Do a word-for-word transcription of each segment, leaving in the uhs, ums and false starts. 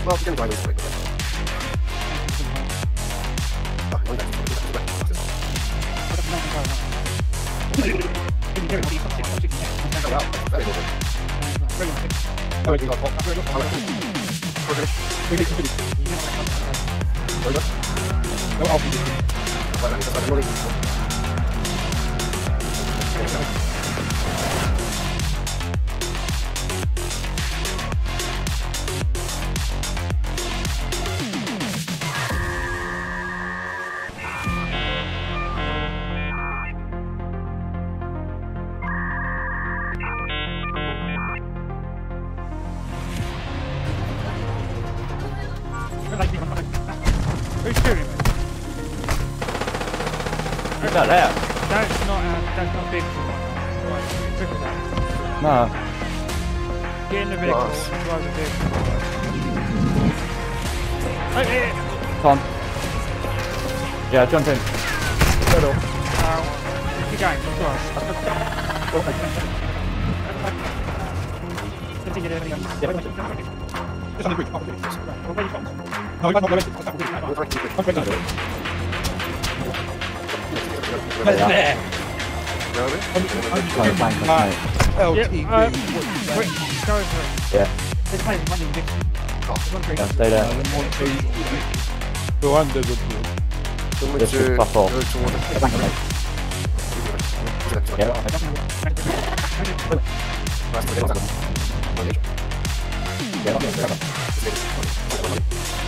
Well, you can drive this way. Who's shooting? Who's that there? That's not, uh, that's not big. Right, triple that. No. Get in the vehicle Nice. and drive the vehicle. Hey, hey, hey. Come on. Yeah, jump in. Hello. Uh, keep going, go on. Continue to everything. Just on the bridge. Oh, okay. Well, where you from? No, I'm not going to There. I'm Trying to find uh, mate. L T V. Yeah, uh, quick, go over it. Yeah. There's one in one in the big. Oh, one green. Yeah, stay there. The one that would do. This is fuck off. Thank you, mate.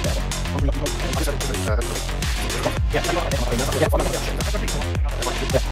Yeah. Yeah.